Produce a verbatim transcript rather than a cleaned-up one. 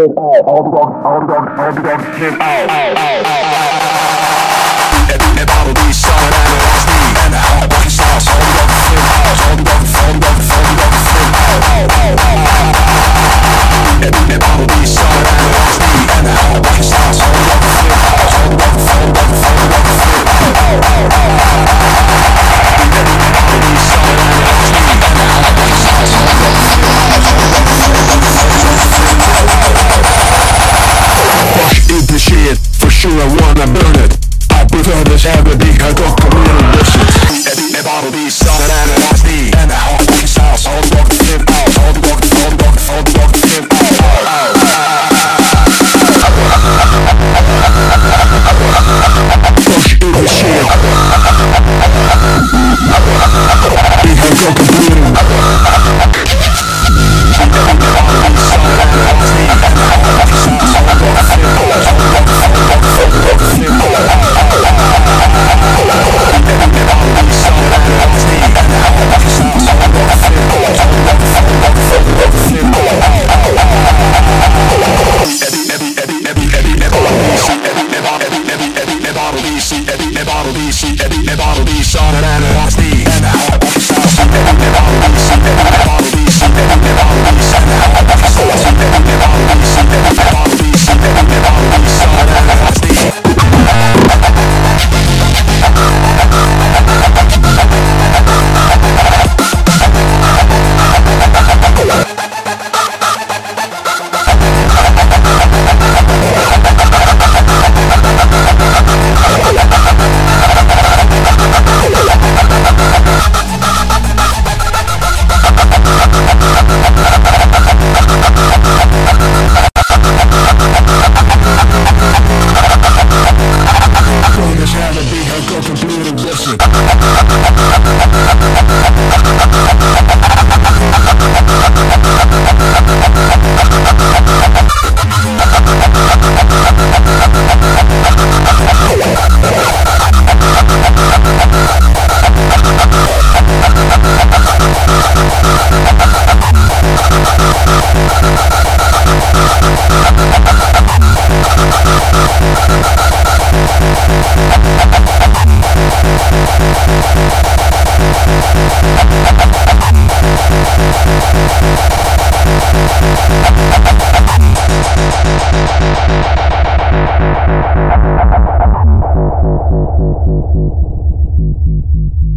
Sure, I wanna burn it. I prefer this heavy big I got to really listen. A bottle be solid and an S D and a hot big sauce. All the walk flip out. All the walk, all the walk, all the walk flip out. Push in the shit. Big I got completed. Thank you.